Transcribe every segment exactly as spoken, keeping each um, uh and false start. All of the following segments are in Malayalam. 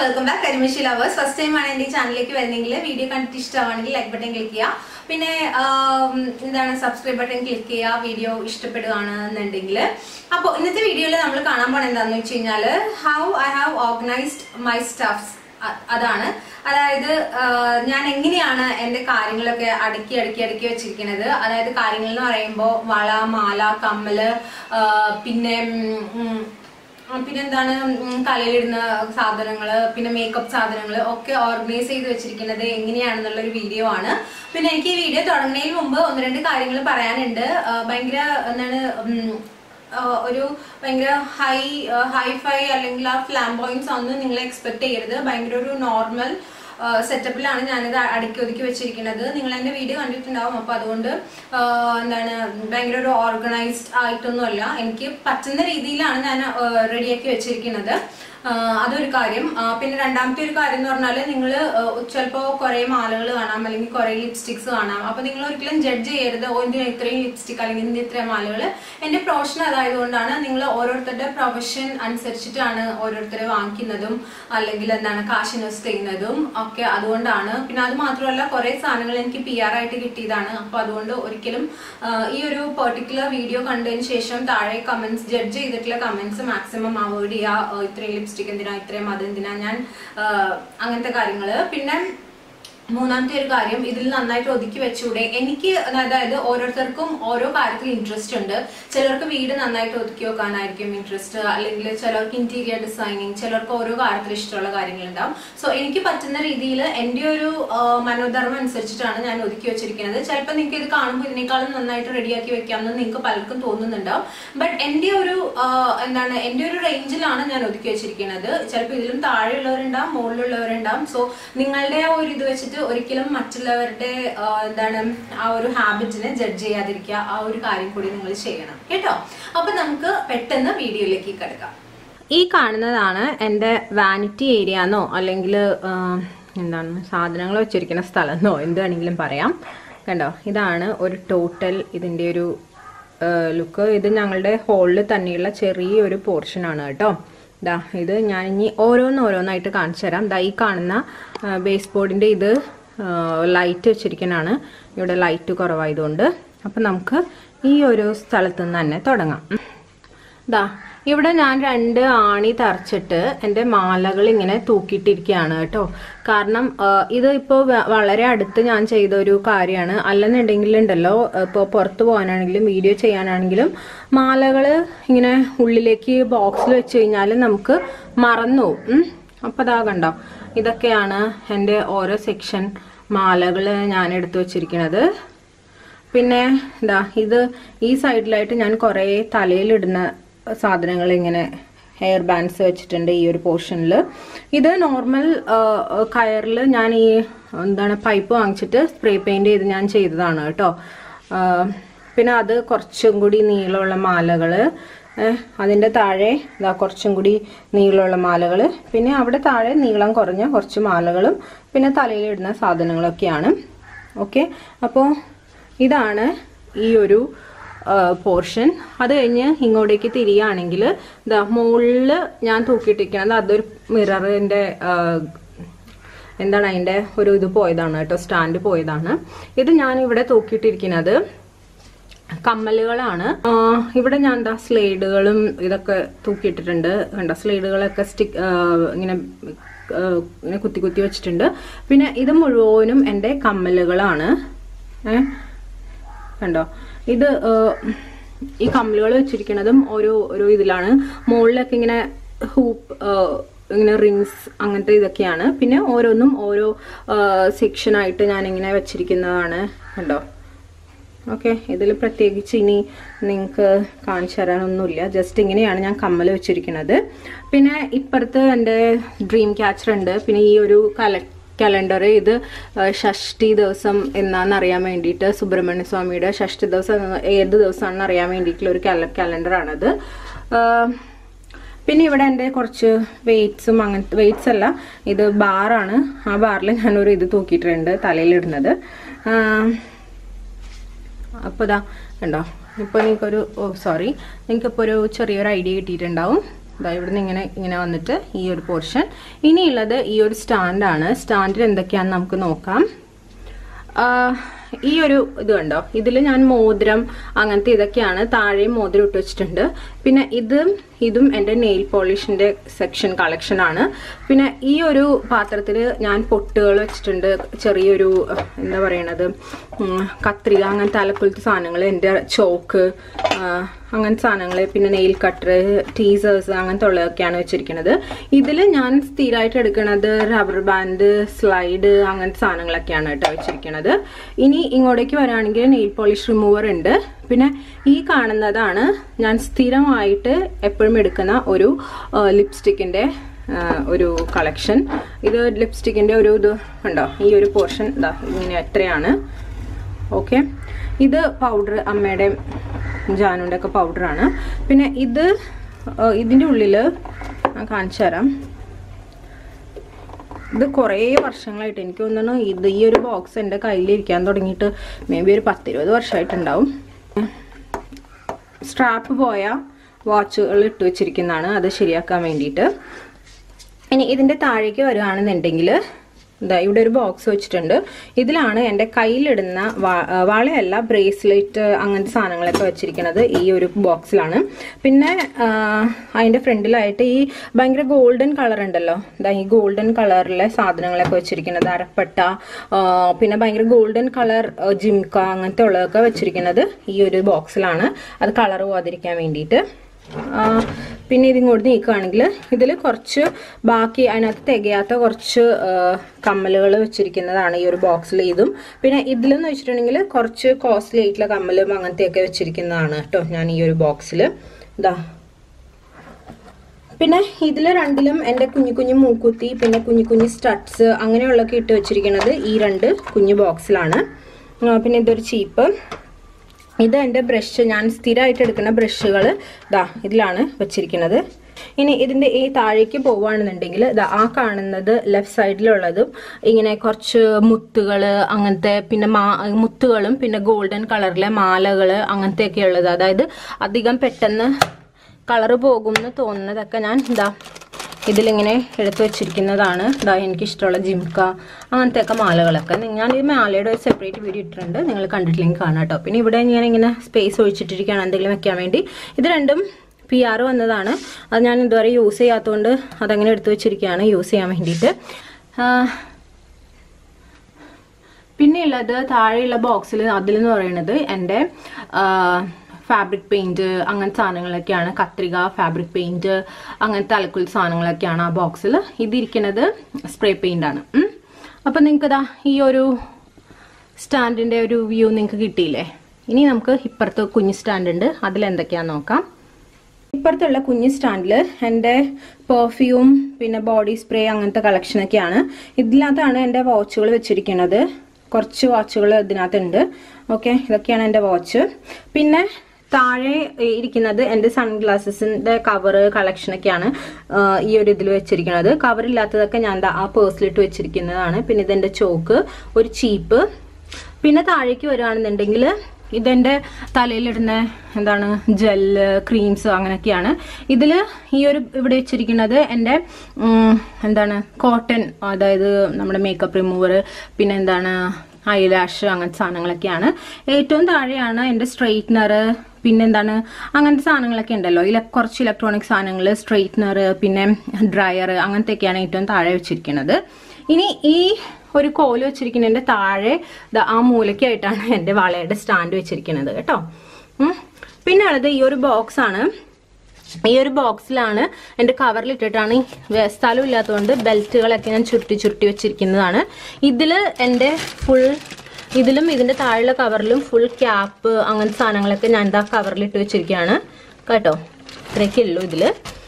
welcome back Karimeshi lovers. First time ആണ് എൻ്റെ ചാനലിലേക്ക് വരുന്നെങ്കിൽ വീഡിയോ കണ്ടിട്ട് ഇഷ്ടമാണെങ്കിൽ ലൈക്ക് ബട്ടൺ ക്ലിക്ക് ചെയ്യുക. പിന്നെ എന്താണ് സബ്സ്ക്രൈബ് ബട്ടൺ ക്ലിക്ക് ചെയ്യുക വീഡിയോ ഇഷ്ടപ്പെടുകയാണെന്നുണ്ടെങ്കിൽ. അപ്പോൾ ഇന്നത്തെ വീഡിയോയിൽ നമ്മൾ കാണാൻ പോകുന്നത് എന്താണെന്ന് വെച്ച് കഴിഞ്ഞാൽ how I have organised my stuffs. അതാണ്, അതായത് ഞാൻ എങ്ങനെയാണ് എൻ്റെ കാര്യങ്ങളൊക്കെ അടുക്കി അടുക്കി അടുക്കി വെച്ചിരിക്കുന്നത്. അതായത് കാര്യങ്ങൾ എന്ന് പറയുമ്പോൾ വള, മാല, കമ്മല്, പിന്നെ പിന്നെന്താണ് തലയിലിടുന്ന സാധനങ്ങള്, പിന്നെ മേക്കപ്പ് സാധനങ്ങൾ ഒക്കെ ഓർഗനൈസ് ചെയ്ത് വെച്ചിരിക്കുന്നത് എങ്ങനെയാണെന്നുള്ളൊരു വീഡിയോ ആണ്. പിന്നെ എനിക്ക് ഈ വീഡിയോ തുടങ്ങുന്നതിന് മുമ്പ് ഒന്ന് രണ്ട് കാര്യങ്ങൾ പറയാനുണ്ട്. ഭയങ്കര എന്താണ് ഒരു ഭയങ്കര ഹൈ ഹൈഫൈ അല്ലെങ്കിൽ ആ ഫ്ലാംബോയിൻസ് ഒന്നും നിങ്ങൾ എക്സ്പെക്ട് ചെയ്യരുത്. ഭയങ്കര ഒരു നോർമൽ സെറ്റപ്പിലാണ് ഞാനിത് അടുക്കി ഒതുക്കി വെച്ചിരിക്കുന്നത്. നിങ്ങൾ എൻ്റെ വീഡിയോ കണ്ടിട്ടുണ്ടാവും. അപ്പോൾ അതുകൊണ്ട് എന്താണ് ഭയങ്കര ഒരു ഓർഗനൈസ്ഡ് ആയിട്ടൊന്നുമല്ല, എനിക്ക് പറ്റുന്ന രീതിയിലാണ് ഞാൻ റെഡിയാക്കി വെച്ചിരിക്കുന്നത്. അതൊരു കാര്യം. പിന്നെ രണ്ടാമത്തെ ഒരു കാര്യം എന്ന് പറഞ്ഞാൽ നിങ്ങൾ ചിലപ്പോൾ കുറേ മാലകൾ കാണാം അല്ലെങ്കിൽ കുറേ ലിപ്സ്റ്റിക്സ് കാണാം. അപ്പോൾ നിങ്ങൾ ഒരിക്കലും ജഡ്ജ് ചെയ്യരുത്, ഓ എന്തിനാ ഇത്രയും ലിപ്സ്റ്റിക് അല്ലെങ്കിൽ എന്തിന് ഇത്രയും മാലകൾ. എൻ്റെ പ്രൊഫഷൻ അതായതുകൊണ്ടാണ്. നിങ്ങൾ ഓരോരുത്തരുടെ പ്രൊഫഷൻ അനുസരിച്ചിട്ടാണ് ഓരോരുത്തരെ വാങ്ങിക്കുന്നതും അല്ലെങ്കിൽ എന്താണ് കാശ് ഇൻവെസ്റ്റ് ചെയ്യുന്നതും ഒക്കെ. അതുകൊണ്ടാണ്. പിന്നെ അത് മാത്രമല്ല കുറേ സാധനങ്ങൾ എനിക്ക് പി ആർ ആയിട്ട് കിട്ടിയതാണ്. അപ്പോൾ അതുകൊണ്ട് ഒരിക്കലും ഈ ഒരു പെർട്ടിക്കുലർ വീഡിയോ കണ്ടതിന് ശേഷം താഴെ കമൻസ് ജഡ്ജ് ചെയ്തിട്ടുള്ള കമൻസ് മാക്സിമം അവോയ്ഡ് ചെയ്യുക. ഇത്രയും ലിപ്സ്റ്റിക് എന്തിനാ, ഇത്രയും അതെന്തിനാ, ഞാൻ അങ്ങനത്തെ കാര്യങ്ങള്. പിന്നെ മൂന്നാമത്തെ ഒരു കാര്യം, ഇതിൽ നന്നായിട്ട് ഒതുക്കി വെച്ചൂടെ. എനിക്ക് അതായത് ഓരോരുത്തർക്കും ഓരോ കാര്യത്തിൽ ഇൻട്രസ്റ്റ് ഉണ്ട്. ചിലർക്ക് വീട് നന്നായിട്ട് ഒതുക്കി വെക്കാനായിരിക്കും ഇൻട്രസ്റ്റ്, അല്ലെങ്കിൽ ചിലർക്ക് ഇന്റീരിയർ ഡിസൈനിങ്, ചിലർക്ക് ഓരോ കാര്യത്തിൽ ഇഷ്ടമുള്ള കാര്യങ്ങളുണ്ടാവും. സോ എനിക്ക് പറ്റുന്ന രീതിയിൽ എൻ്റെ ഒരു മനോധർമ്മം അനുസരിച്ചിട്ടാണ് ഞാൻ ഒതുക്കി വെച്ചിരിക്കുന്നത്. ചിലപ്പോൾ നിങ്ങൾക്ക് ഇത് കാണുമ്പോൾ ഇതിനേക്കാളും നന്നായിട്ട് റെഡിയാക്കി വെക്കാമെന്ന് നിങ്ങൾക്ക് പലർക്കും തോന്നുന്നുണ്ടാവും. ബട്ട് എൻ്റെ ഒരു എന്താണ് എൻ്റെ ഒരു റേഞ്ചിലാണ് ഞാൻ ഒതുക്കി വെച്ചിരിക്കുന്നത്. ചിലപ്പോൾ ഇതിലും താഴെയുള്ളവരുണ്ടാവും, മുകളിലുള്ളവരുണ്ടാവും. സോ നിങ്ങളുടെ ആ ഒരു ഇത് വെച്ചിട്ട് ഒരിക്കലും മറ്റുള്ളവരുടെ എന്താണ് ആ ഒരു ഹാബിറ്റിനെ ജഡ്ജ് ചെയ്യാതിരിക്കുക. ആ ഒരു കാര്യം കൂടി നിങ്ങൾ ചെയ്യണം കേട്ടോ. അപ്പൊ നമുക്ക് പെട്ടെന്ന് വീഡിയോയിലേക്ക് കിടക്കാം. ഈ കാണുന്നതാണ് എൻ്റെ വാനിറ്റി ഏരിയ എന്നോ അല്ലെങ്കിൽ എന്താണ് സാധനങ്ങൾ വെച്ചിരിക്കുന്ന സ്ഥലം എന്നോ എന്ത് വേണമെങ്കിലും പറയാം. കണ്ടോ, ഇതാണ് ഒരു ടോട്ടൽ ഇതിൻ്റെ ഒരു ലുക്ക്. ഇത് ഞങ്ങളുടെ ഹോളിൽ തന്നെയുള്ള ചെറിയൊരു പോർഷനാണ് കേട്ടോ. ദാ ഇത് ഞാൻ ഇനി ഓരോന്ന് ഓരോന്നായിട്ട് കാണിച്ചു തരാം. ദാ ഈ കാണുന്ന ബേസ് ബോർഡിൻ്റെ ഇത് ലൈറ്റ് വെച്ചിരിക്കുന്നതാണ്. ഇവിടെ ലൈറ്റ് കുറവായതുകൊണ്ട്. അപ്പം നമുക്ക് ഈ ഒരു സ്ഥലത്ത് നിന്ന് തന്നെ തുടങ്ങാം. ദാ ഇവിടെ ഞാൻ രണ്ട് ആണി തറച്ചിട്ട് എൻ്റെ മാലകൾ ഇങ്ങനെ തൂക്കിയിട്ടിരിക്കുകയാണ് കേട്ടോ. കാരണം ഇത് ഇപ്പോൾ വളരെ അടുത്ത് ഞാൻ ചെയ്ത ഒരു കാര്യമാണ്. അല്ലെന്നുണ്ടെങ്കിൽ ഉണ്ടല്ലോ, ഇപ്പോൾ പുറത്ത് പോകാനാണെങ്കിലും വീഡിയോ ചെയ്യാനാണെങ്കിലും മാലകൾ ഇങ്ങനെ ഉള്ളിലേക്ക് ബോക്സിൽ വെച്ച് കഴിഞ്ഞാൽ നമുക്ക് മറന്നു പോകും. അപ്പോൾ അതാ കണ്ടോ, ഇതൊക്കെയാണ് എൻ്റെ ഓരോ സെക്ഷൻ മാലകൾ ഞാൻ എടുത്തു വച്ചിരിക്കുന്നത്. പിന്നെ ഇതാ ഇത് ഈ സൈഡിലായിട്ട് ഞാൻ കുറേ തലയിലിടുന്ന സാധനങ്ങൾ ഇങ്ങനെ ഹെയർ ബാൻഡ്സ് വെച്ചിട്ടുണ്ട് ഈ ഒരു പോർഷനിൽ. ഇത് നോർമൽ കയറിൽ ഞാൻ ഈ എന്താണ് പൈപ്പ് വാങ്ങിച്ചിട്ട് സ്പ്രേ പെയിൻറ് ചെയ്ത് ഞാൻ ചെയ്തതാണ് കേട്ടോ. പിന്നെ അത് കുറച്ചും കൂടി നീളമുള്ള മാലകൾ, അതിൻ്റെ താഴെ ഇതാ കുറച്ചും കൂടി നീളമുള്ള മാലകൾ, പിന്നെ അവിടെ താഴെ നീളം കുറഞ്ഞ കുറച്ച് മാലകളും പിന്നെ തലയിലിടുന്ന സാധനങ്ങളൊക്കെയാണ്. ഓക്കെ, അപ്പോൾ ഇതാണ് ഈ ഒരു പോർഷൻ. അത് കഴിഞ്ഞ് ഇങ്ങോട്ടേക്ക് തിരിയുകയാണെങ്കിൽ ഇതാ മുകളിൽ ഞാൻ തൂക്കിയിട്ടിരിക്കുന്നത് അതൊരു മിററിൻ്റെ എന്താണ് അതിൻ്റെ ഒരു ഇത് പോയതാണ് കേട്ടോ, സ്റ്റാൻഡ് പോയതാണ്. ഇത് ഞാൻ ഇവിടെ തൂക്കിയിട്ടിരിക്കുന്നത് കമ്മലുകളാണ്. ഇവിടെ ഞാൻ എന്താ സ്ലൈഡുകളും ഇതൊക്കെ തൂക്കിയിട്ടിട്ടുണ്ട്. കണ്ടോ, സ്ലൈഡുകളൊക്കെ സ്റ്റിക്ക് ഇങ്ങനെ ഇങ്ങനെ കുത്തി കുത്തി വെച്ചിട്ടുണ്ട്. പിന്നെ ഇത് മുഴുവനും എൻ്റെ കമ്മലുകളാണ്. ഏ കണ്ടോ, ഇത് ഈ കമ്മലുകൾ വെച്ചിരിക്കുന്നതും ഓരോ ഓരോ ഇതിലാണ്. മുകളിലൊക്കെ ഇങ്ങനെ ഹൂപ്പ് ഇങ്ങനെ റിങ്സ് അങ്ങനത്തെ ഇതൊക്കെയാണ്. പിന്നെ ഓരോന്നും ഓരോ സെക്ഷനായിട്ട് ഞാനിങ്ങനെ വെച്ചിരിക്കുന്നതാണ്. കണ്ടോ, ഓക്കെ. ഇതിൽ പ്രത്യേകിച്ച് ഇനി നിങ്ങൾക്ക് കാണിച്ചു തരാനൊന്നുമില്ല. ജസ്റ്റ് ഇങ്ങനെയാണ് ഞാൻ കമ്മൽ വെച്ചിരിക്കുന്നത്. പിന്നെ ഇപ്പുറത്ത് എൻ്റെ ഡ്രീം ക്യാച്ചർ ഉണ്ട്. പിന്നെ ഈ ഒരു കല കലണ്ടർ, ഇത് ഷഷ്ടി ദിവസം എന്നാന്ന് അറിയാൻ വേണ്ടിയിട്ട്, സുബ്രഹ്മണ്യ സ്വാമിയുടെ ഷഷ്ടി ദിവസം ഏത് ദിവസമാണെന്ന് അറിയാൻ വേണ്ടിയിട്ടുള്ള ഒരു കല കലണ്ടറാണത്. പിന്നെ ഇവിടെ എൻ്റെ കുറച്ച് വെയ്റ്റ്സും അങ്ങനത്തെ വെയ്റ്റ്സ് അല്ല, ഇത് ബാറാണ്. ആ ബാറിൽ ഞാനൊരു ഇത് തൂക്കിയിട്ടുണ്ട് തലയിലിടുന്നത്. അപ്പോൾ ഇതാ കണ്ടോ, ഇപ്പോൾ നിങ്ങൾക്കൊരു ഓ സോറി നിങ്ങൾക്കിപ്പോൾ ഒരു ചെറിയൊരു ഐഡിയ കിട്ടിയിട്ടുണ്ടാവും. ഇവിടുന്ന് ഇങ്ങനെ ഇങ്ങനെ വന്നിട്ട് ഈ ഒരു പോർഷൻ. ഇനിയുള്ളത് ഈ ഒരു സ്റ്റാൻഡാണ്. സ്റ്റാൻഡിൽ എന്തൊക്കെയാണെന്ന് നമുക്ക് നോക്കാം. ഈ ഒരു ഇത് കണ്ടോ, ഇതിൽ ഞാൻ മോതിരം അങ്ങനത്തെ ഇതൊക്കെയാണ്. താഴെയും മോതിരം ഇട്ട് വെച്ചിട്ടുണ്ട്. പിന്നെ ഇത് ഇതും എൻ്റെ നെയിൽ പോളിഷിന്റെ സെക്ഷൻ കളക്ഷൻ ആണ്. പിന്നെ ഈ ഒരു പാത്രത്തിൽ ഞാൻ പൊട്ടുകൾ വെച്ചിട്ടുണ്ട്. ചെറിയൊരു എന്താ പറയണത്, കത്രിക അങ്ങനത്തെ അലക്കുലത്തെ സാധനങ്ങൾ, എൻ്റെ ചോക്ക് അങ്ങനത്തെ സാധനങ്ങൾ, പിന്നെ നെയിൽ കട്ടർ, ടീസേഴ്സ് അങ്ങനത്തെ ഉള്ളതൊക്കെയാണ് വെച്ചിരിക്കുന്നത്. ഇതിൽ ഞാൻ സ്ഥിരമായിട്ട് എടുക്കുന്നത് റബ്ബർ ബാൻഡ്, സ്ലൈഡ് അങ്ങനത്തെ സാധനങ്ങളൊക്കെയാണ് കേട്ടോ വെച്ചിരിക്കുന്നത്. ഇനി ഇങ്ങോട്ടേക്ക് വരാണെങ്കിൽ നെയിൽ പോളിഷ് റിമൂവർ ഉണ്ട്. പിന്നെ ഈ കാണുന്നതാണ് ഞാൻ സ്ഥിരമായിട്ട് എപ്പോഴും എടുക്കുന്ന ഒരു ലിപ്സ്റ്റിക്കിന്റെ ഒരു കളക്ഷൻ. ഇത് ലിപ്സ്റ്റിക്കിന്റെ ഒരു ഇത് ഉണ്ടോ, ഈ ഒരു പോർഷൻ ഇതാ ഇങ്ങനെ എത്രയാണ്. ഓക്കെ, ഇത് പൗഡർ, അമ്മയുടെ ജാനുവിൻ്റെ ഒക്കെ പൗഡറാണ്. പിന്നെ ഇത് ഇതിൻ്റെ ഉള്ളിൽ ഞാൻ കാണിച്ചു തരാം. ഇത് കുറേ വർഷങ്ങളായിട്ട് എനിക്ക് തോന്നുന്നു ഇത് ഈ ഒരു ബോക്സ് എൻ്റെ കയ്യിലിരിക്കാൻ തുടങ്ങിയിട്ട് മേ ബി ഒരു പത്തിരുപത് വർഷമായിട്ടുണ്ടാവും. സ്ട്രാപ്പ് പോയ വാച്ചുകൾ ഇട്ട് വെച്ചിരിക്കുന്നതാണ്, അത് ശരിയാക്കാൻ വേണ്ടിയിട്ട്. ഇനി ഇതിൻ്റെ താഴേക്ക് വരികയാണെന്നുണ്ടെങ്കിൽ ഇതാ ഇവിടെ ഒരു ബോക്സ് വെച്ചിട്ടുണ്ട്. ഇതിലാണ് എൻ്റെ കയ്യിലിടുന്ന വളയല്ല, ബ്രേസ്ലെറ്റ് അങ്ങനത്തെ സാധനങ്ങളൊക്കെ വെച്ചിരിക്കുന്നത് ഈ ഒരു ബോക്സിലാണ്. പിന്നെ അതിൻ്റെ ഫ്രണ്ടിലായിട്ട് ഈ ഭയങ്കര ഗോൾഡൻ കളർ ഉണ്ടല്ലോ, ഇതാ ഈ ഗോൾഡൻ കളറിലെ സാധനങ്ങളൊക്കെ വെച്ചിരിക്കുന്നത്, അരപ്പട്ട, പിന്നെ ഭയങ്കര ഗോൾഡൻ കളർ ജിംക അങ്ങനത്തെ ഉള്ളതൊക്കെ വെച്ചിരിക്കുന്നത് ഈ ഒരു ബോക്സിലാണ്, അത് കളർ പോകാതിരിക്കാൻ വേണ്ടിയിട്ട്. പിന്നെ ഇതിങ്ങോട്ട് നീക്കുകയാണെങ്കിൽ ഇതിൽ കുറച്ച് ബാക്കി അതിനകത്ത് തികയാത്ത കുറച്ച് കമ്മലുകൾ വെച്ചിരിക്കുന്നതാണ് ഈ ഒരു ബോക്സിൽ. ഇതും പിന്നെ ഇതിലെന്ന് വെച്ചിട്ടുണ്ടെങ്കിൽ കുറച്ച് കോസ്റ്റ്ലി ആയിട്ടുള്ള കമ്മലും അങ്ങനത്തെയൊക്കെ വെച്ചിരിക്കുന്നതാണ് കേട്ടോ ഞാൻ ഈ ഒരു ബോക്സിൽ. ഇതാ പിന്നെ ഇതിൽ രണ്ടിലും എൻ്റെ കുഞ്ഞു കുഞ്ഞു മൂക്കുത്തി, പിന്നെ കുഞ്ഞു കുഞ്ഞു സ്റ്റഡ്സ് അങ്ങനെയുള്ളതൊക്കെ ഇട്ട് വെച്ചിരിക്കുന്നത് ഈ രണ്ട് കുഞ്ഞു ബോക്സിലാണ്. പിന്നെ ഇതൊരു ചീപ്പ്. ഇത് എൻ്റെ ബ്രഷ്, ഞാൻ സ്ഥിരമായിട്ട് എടുക്കുന്ന ബ്രഷുകൾ ഇതാ ഇതിലാണ് വെച്ചിരിക്കുന്നത്. ഇനി ഇതിൻ്റെ ഈ താഴേക്ക് പോവുകയാണെന്നുണ്ടെങ്കിൽ ഇതാ ആ കാണുന്നത് ലെഫ്റ്റ് സൈഡിലുള്ളതും ഇങ്ങനെ കുറച്ച് മുത്തുകൾ അങ്ങനത്തെ, പിന്നെ മാ മുത്തുകളും പിന്നെ ഗോൾഡൻ കളറിലെ മാലകൾ അങ്ങനത്തെയൊക്കെ ഉള്ളത്. അതായത് അധികം പെട്ടെന്ന് കളറ് പോകുമെന്ന് തോന്നുന്നതൊക്കെ ഞാൻ ഇതാ ഇതിലിങ്ങനെ എടുത്തു വെച്ചിരിക്കുന്നതാണ്. ഇതാ എനിക്കിഷ്ടമുള്ള ജിംക അങ്ങനത്തെയൊക്കെ മാലകളൊക്കെ ഞാൻ ഈ മാലയുടെ ഒരു സെപ്പറേറ്റ് വീഡിയോ ഇട്ടിട്ടുണ്ട്, നിങ്ങൾ കണ്ടിട്ടില്ലെങ്കിൽ കാണാം കേട്ടോ. പിന്നെ ഇവിടെ ഞാൻ ഇങ്ങനെ സ്പേസ് ഒഴിച്ചിട്ടിരിക്കുകയാണ് എന്തെങ്കിലും വെക്കാൻ വേണ്ടി. ഇത് രണ്ടും പി ആർ വന്നതാണ്, അത് ഞാൻ ഇതുവരെ യൂസ് ചെയ്യാത്തതുകൊണ്ട് അതങ്ങനെ എടുത്തു വെച്ചിരിക്കുകയാണ് യൂസ് ചെയ്യാൻ വേണ്ടിയിട്ട്. പിന്നെയുള്ളത് താഴെയുള്ള ബോക്സിൽ അതിലെന്ന് പറയുന്നത് എൻ്റെ ഫാബ്രിക് പെയിന്റ് അങ്ങനത്തെ സാധനങ്ങളൊക്കെയാണ്. കത്രിക, ഫാബ്രിക് പെയിന്റ് അങ്ങനത്തെ അലക്കുൽ സാധനങ്ങളൊക്കെയാണ് ആ ബോക്സിൽ. ഇതിരിക്കുന്നത് സ്പ്രേ പെയിന്റ് ആണ്. അപ്പം നിങ്ങൾക്ക് ഇതാ ഈ ഒരു സ്റ്റാൻഡിൻ്റെ ഒരു വ്യൂ നിങ്ങൾക്ക് കിട്ടിയില്ലേ. ഇനി നമുക്ക് ഇപ്പുറത്ത് കുഞ്ഞ് സ്റ്റാൻഡ് ഉണ്ട്, അതിലെന്തൊക്കെയാണെന്ന് നോക്കാം. ഇപ്പുറത്തുള്ള കുഞ്ഞ് സ്റ്റാൻഡിൽ എൻ്റെ പെർഫ്യൂം പിന്നെ ബോഡി സ്പ്രേ അങ്ങനത്തെ കളക്ഷനൊക്കെയാണ്. ഇതിനകത്താണ് എൻ്റെ വാച്ചുകൾ വെച്ചിരിക്കുന്നത്. കുറച്ച് വാച്ചുകൾ ഇതിനകത്തുണ്ട്. ഓക്കെ, ഇതൊക്കെയാണ് എൻ്റെ വാച്ച്. പിന്നെ താഴെ ഇരിക്കുന്നത് എൻ്റെ സൺഗ്ലാസസിൻ്റെ കവറ് കളക്ഷനൊക്കെയാണ് ഈ ഒരു ഇതിൽ വെച്ചിരിക്കുന്നത്. കവറില്ലാത്തതൊക്കെ ഞാൻ ആ പേഴ്സിലിട്ട് വെച്ചിരിക്കുന്നതാണ്. പിന്നെ ഇതെൻ്റെ ചോക്ക്, ഒരു ചീപ്പ്. പിന്നെ താഴേക്ക് വരികയാണെന്നുണ്ടെങ്കിൽ ഇതെൻ്റെ തലയിലിടുന്ന എന്താണ് ജെല്ല്, ക്രീംസ് അങ്ങനെയൊക്കെയാണ്. ഇതിൽ ഈ ഒരു ഇവിടെ വെച്ചിരിക്കുന്നത് എൻ്റെ എന്താണ് കോട്ടൺ, അതായത് നമ്മുടെ മേക്കപ്പ് റിമൂവർ, പിന്നെ എന്താണ് ഐലാഷ് അങ്ങനത്തെ സാധനങ്ങളൊക്കെയാണ്. ഏറ്റവും താഴെയാണ് എൻ്റെ സ്ട്രെയിറ്റ്നർ, പിന്നെന്താണ് അങ്ങനത്തെ സാധനങ്ങളൊക്കെ ഉണ്ടല്ലോ, ഇല കുറച്ച് ഇലക്ട്രോണിക് സാധനങ്ങൾ, സ്ട്രെയിറ്റ്നർ, പിന്നെ ഡ്രയർ അങ്ങനത്തെയൊക്കെയാണ് ഏറ്റവും താഴെ വെച്ചിരിക്കുന്നത്. ഇനി ഈ ഒരു കോല് വെച്ചിരിക്കുന്നതിൻ്റെ താഴെ ആ മൂലയ്ക്കായിട്ടാണ് എൻ്റെ വളയുടെ സ്റ്റാൻഡ് വെച്ചിരിക്കുന്നത് കേട്ടോ. പിന്നെ ഉള്ളത് ഈ ഒരു ബോക്സ് ആണ്. ഈ ഒരു ബോക്സിലാണ് എൻ്റെ കവറിലിട്ടിട്ടാണ്, സ്ഥലം ഇല്ലാത്തതുകൊണ്ട് ബെൽറ്റുകളൊക്കെ ഞാൻ ചുരുട്ടി ചുരുട്ടി വെച്ചിരിക്കുന്നതാണ്. ഇതിൽ എൻ്റെ ഫുൾ, ഇതിലും ഇതിൻ്റെ താഴെയുള്ള കവറിലും ഫുൾ ക്യാപ്പ് അങ്ങനത്തെ സാധനങ്ങളൊക്കെ ഞാൻ എന്താ കവറിലിട്ട് വെച്ചിരിക്കുകയാണ് കേട്ടോ. ഇത്രയൊക്കെ ഉള്ളൂ ഇതിൽ.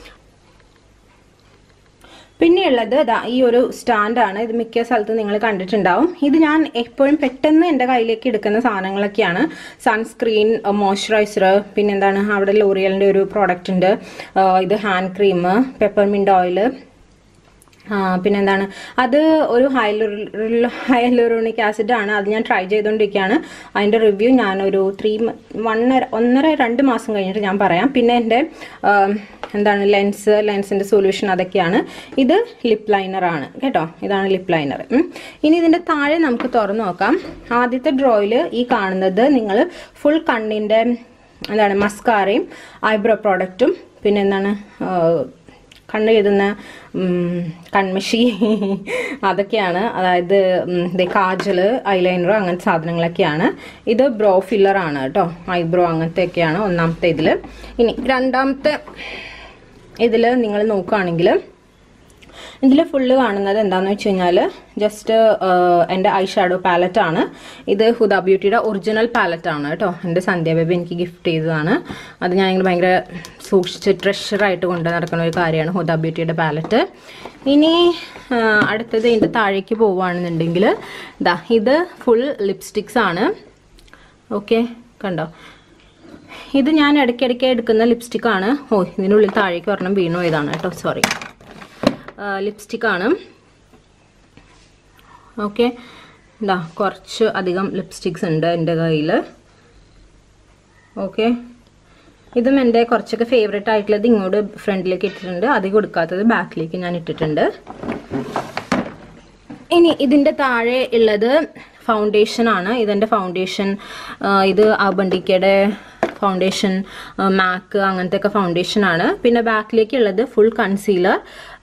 പിന്നെയുള്ളത് ഇതാ ഈ ഒരു സ്റ്റാൻഡാണ്. ഇത് മിക്ക സ്ഥലത്തും നിങ്ങൾ കണ്ടിട്ടുണ്ടാവും. ഇത് ഞാൻ എപ്പോഴും പെട്ടെന്ന് എൻ്റെ കയ്യിലേക്ക് എടുക്കുന്ന സാധനങ്ങളൊക്കെയാണ്. സൺസ്ക്രീൻ, മോയ്സ്ചറൈസർ, പിന്നെ എന്താണ് അവിടെ ലോറിയലിൻ്റെ ഒരു പ്രോഡക്റ്റ് ഉണ്ട്, ഇത് ഹാൻഡ് ക്രീം, പെപ്പർമിൻ്റ് ഓയിൽ, പിന്നെ എന്താണ് അത് ഒരു ഹൈലു ഹൈലൂറോണിക് ആസിഡ് ആണ്. അത് ഞാൻ ട്രൈ ചെയ്തുകൊണ്ടിരിക്കുകയാണ്. അതിൻ്റെ റിവ്യൂ ഞാനൊരു ത്രീ വണ്ണര ഒന്നര രണ്ട് മാസം കഴിഞ്ഞിട്ട് ഞാൻ പറയാം. പിന്നെ എൻ്റെ എന്താണ് ലെൻസ് ലെൻസിൻ്റെ സൊല്യൂഷൻ അതൊക്കെയാണ്. ഇത് ലിപ്പ് ലൈനറാണ് കേട്ടോ. ഇതാണ് ലിപ്പ് ലൈനർ. ഇനി ഇതിൻ്റെ താഴെ നമുക്ക് തുറന്നു നോക്കാം. ആദ്യത്തെ ഡ്രോയിൽ ഈ കാണുന്നത് നിങ്ങൾ ഫുൾ കണ്ണിൻ്റെ എന്താണ് മസ്കാരയും ഐബ്രോ പ്രോഡക്റ്റും പിന്നെ എന്താണ് കണ്ണ് എഴുതുന്ന കൺമഷി അതൊക്കെയാണ്. അതായത് കാജൽ ഐലൈനർ അങ്ങനത്തെ സാധനങ്ങളൊക്കെയാണ്. ഇത് ബ്രോ ഫില്ലറാണ് കേട്ടോ. ഐബ്രോ അങ്ങനത്തെയൊക്കെയാണ് ഒന്നാമത്തെ ഇതിൽ. ഇനി രണ്ടാമത്തെ ഇതിൽ നിങ്ങൾ നോക്കുകയാണെങ്കിൽ ഇതിൽ ഫുള്ള് കാണുന്നത് എന്താണെന്ന് വെച്ച് കഴിഞ്ഞാൽ ജസ്റ്റ് എൻ്റെ ഐ ഷാഡോ പാലറ്റാണ്. ഇത് ഹുദ ബ്യൂട്ടിയുടെ ഒറിജിനൽ പാലറ്റാണ് കേട്ടോ. എൻ്റെ സന്ധ്യ ബേബി എനിക്ക് ഗിഫ്റ്റ് ചെയ്തതാണ്. അത് ഞാൻ ഇങ്ങനെ ഭയങ്കര സൂക്ഷിച്ച് ട്രഷറായിട്ട് കൊണ്ട് നടക്കുന്ന ഒരു കാര്യമാണ് ഹുദ ബ്യൂട്ടിയുടെ പാലറ്റ്. ഇനി അടുത്തത് ഇതിൻ്റെ താഴേക്ക് പോവുകയാണെന്നുണ്ടെങ്കിൽ ഇതാ ഇത് ഫുൾ ലിപ്സ്റ്റിക്സ് ആണ്. ഓക്കെ കണ്ടോ. ഇത് ഞാൻ ഇടയ്ക്കിടയ്ക്ക് എടുക്കുന്ന ലിപ്സ്റ്റിക്കാണ്. ഓ ഇതിനുള്ളിൽ താഴേക്ക് ഒരെണ്ണം വീണു പോയതാണ് കേട്ടോ, സോറി. ലിപ്സ്റ്റിക്കാണ്. ഓക്കെ ഇതാ കുറച്ച് അധികം ലിപ്സ്റ്റിക്സ് ഉണ്ട് എൻ്റെ കയ്യിൽ. ഓക്കെ ഇതും എൻ്റെ കുറച്ചൊക്കെ ഫേവറേറ്റ് ആയിട്ടുള്ളത് ഇങ്ങോട്ട് ഫ്രണ്ടിലേക്ക് ഇട്ടിട്ടുണ്ട്. അധികം കൊടുക്കാത്തത് ബാക്കിലേക്ക് ഞാൻ ഇട്ടിട്ടുണ്ട്. ഇനി ഇതിൻ്റെ താഴെ ഉള്ളത് ഫൗണ്ടേഷൻ ആണ്. ഇതെൻ്റെ ഫൗണ്ടേഷൻ. ഇത് അബണ്ടിക്കയുടെ ഫൗണ്ടേഷൻ, മാക്ക് അങ്ങനത്തെ ഒക്കെ ഫൗണ്ടേഷനാണ്. പിന്നെ ബാക്കിലേക്ക് ഉള്ളത് ഫുൾ കൺസീലർ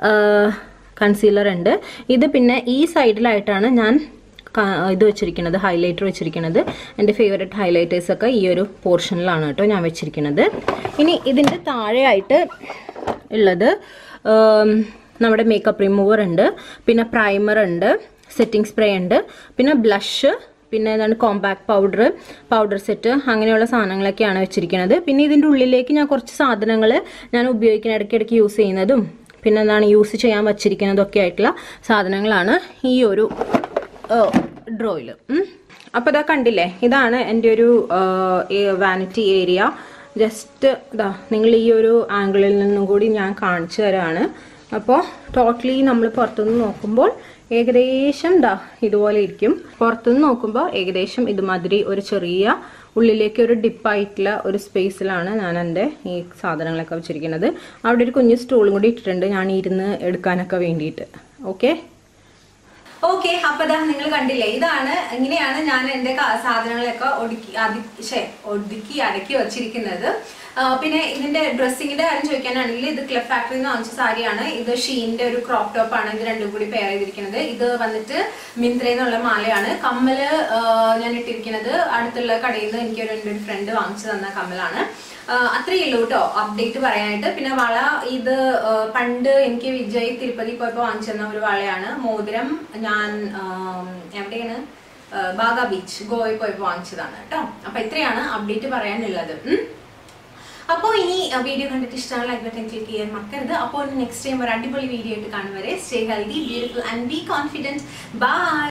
കൺസീലർ ഉണ്ട്. ഇത് പിന്നെ ഈ സൈഡിലായിട്ടാണ് ഞാൻ ഇത് വെച്ചിരിക്കുന്നത്, ഹൈലൈറ്റർ വെച്ചിരിക്കുന്നത്. എൻ്റെ ഫേവറേറ്റ് ഹൈലൈറ്റേഴ്സൊക്കെ ഈ ഒരു പോർഷനിലാണ് കേട്ടോ ഞാൻ വെച്ചിരിക്കുന്നത്. ഇനി ഇതിൻ്റെ താഴെയായിട്ട് ഉള്ളത് നമ്മുടെ മേക്കപ്പ് റിമൂവർ ഉണ്ട്, പിന്നെ പ്രൈമർ ഉണ്ട്, സെറ്റിംഗ് സ്പ്രേ ഉണ്ട്, പിന്നെ ബ്ലഷ്, പിന്നെ എന്താണ് കോമ്പാക്ട് പൗഡർ, പൗഡർ സെറ്റ് അങ്ങനെയുള്ള സാധനങ്ങളൊക്കെയാണ് വെച്ചിരിക്കുന്നത്. പിന്നെ ഇതിൻ്റെ ഉള്ളിലേക്ക് ഞാൻ കുറച്ച് സാധനങ്ങൾ ഞാൻ ഉപയോഗിക്കുന്ന ഇടയ്ക്കിടയ്ക്ക് യൂസ് ചെയ്യുന്നതും പിന്നെ എന്താണ് യൂസ് ചെയ്യാൻ വച്ചിരിക്കുന്നതൊക്കെ ആയിട്ടുള്ള സാധനങ്ങളാണ് ഈ ഒരു ഡ്രോയിൽ. അപ്പോൾ ഇതാ കണ്ടില്ലേ, ഇതാണ് എൻ്റെ ഒരു വാനിറ്റി ഏരിയ. ജസ്റ്റ് ഇതാ നിങ്ങൾ ഈ ഒരു ആംഗിളിൽ നിന്നും കൂടി ഞാൻ കാണിച്ചു തരാണ്. അപ്പോൾ ടോട്ടലി നമ്മൾ പുറത്തുനിന്ന് നോക്കുമ്പോൾ ഏകദേശം ദാ ഇതുപോലെ ഇരിക്കും. പുറത്തുനിന്ന് നോക്കുമ്പോൾ ഏകദേശം ഇതുമാതിരി ഒരു ചെറിയ ഉള്ളിലേക്ക് ഒരു ഡിപ്പായിട്ടുള്ള ഒരു സ്പേസിലാണ് ഞാൻ എൻ്റെ ഈ സാധനങ്ങളൊക്കെ വെച്ചിരിക്കുന്നത്. അവിടെ ഒരു കുഞ്ഞു സ്റ്റൂളും കൂടി ഇട്ടിട്ടുണ്ട് ഞാൻ ഇരുന്ന് എടുക്കാനൊക്കെ വേണ്ടിയിട്ട്. ഓക്കെ ഓക്കെ അപ്പൊ ഇതാ നിങ്ങൾ കണ്ടില്ലേ, ഇതാണ് ഇങ്ങനെയാണ് ഞാൻ എൻ്റെ സാധനങ്ങളൊക്കെ ഒടുക്കി അതി ഒതുക്കി അടക്കി വച്ചിരിക്കുന്നത്. പിന്നെ ഇതിന്റെ ഡ്രസ്സിങ്ങിന്റെ കാര്യം ചോദിക്കാനാണെങ്കിൽ ഇത് ക്ലബ് ഫാക്ടറിയിൽ നിന്ന് വാങ്ങിച്ച സാരിയാണ്. ഇത് ഷീന്റെ ഒരു ക്രോപ്പ് ടോപ്പ് ആണ്. ഇത് രണ്ടും കൂടി പെയർ ചെയ്തിരിക്കുന്നത്. ഇത് വന്നിട്ട് മിന്ത്രയിൽ നിന്നുള്ള മാലയാണ്. കമ്മല് ഞാൻ ഇട്ടിരിക്കുന്നത് അടുത്തുള്ള കടയിൽ നിന്ന് എനിക്ക് ഒരു എൻ്റെ ഒരു ഫ്രണ്ട് വാങ്ങിച്ചു തന്ന കമ്മലാണ്. അത്രയേ ഉള്ളൂ കേട്ടോ അപ്ഡേറ്റ് പറയാനായിട്ട്. പിന്നെ വള ഇത് പണ്ട് എനിക്ക് വിജയ് തിരുപ്പതി പോയപ്പോൾ വാങ്ങിച്ചു തന്ന ഒരു വളയാണ്. മോതിരം ഞാൻ എവിടെയാണ് ബാഗ ബീച്ച് ഗോവയിൽ പോയപ്പോൾ വാങ്ങിച്ചതാണ് കേട്ടോ. അപ്പൊ ഇത്രയാണ് അപ്ഡേറ്റ് പറയാനുള്ളത്. അപ്പോൾ ഇനി വീഡിയോ കണ്ടിട്ട് ഇഷ്ടമാണ് ലൈക്ക് ബട്ടൺ ക്ലിക്ക് ചെയ്യാൻ മറക്കരുത്. അപ്പോൾ നെക്സ്റ്റ് ടൈം ഒരു അടിപൊളി വീഡിയോ ആയിട്ട് കാണും വരെ stay healthy, beautiful and be confident. By.